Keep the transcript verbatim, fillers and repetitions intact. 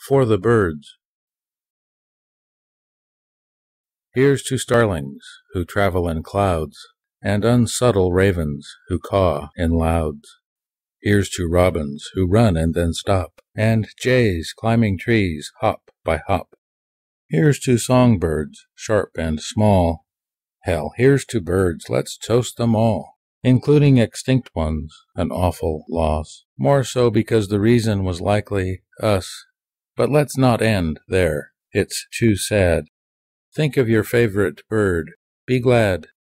For the birds. Here's to starlings who travel in clouds, and unsubtle ravens who caw in louds. Here's to robins who run and then stop, and jays climbing trees hop by hop. Here's to songbirds, sharp and small. Hell, here's to birds, let's toast them all, including extinct ones, an awful loss, more so because the reason was likely us. But let's not end there, it's too sad. Think of your favorite bird, be glad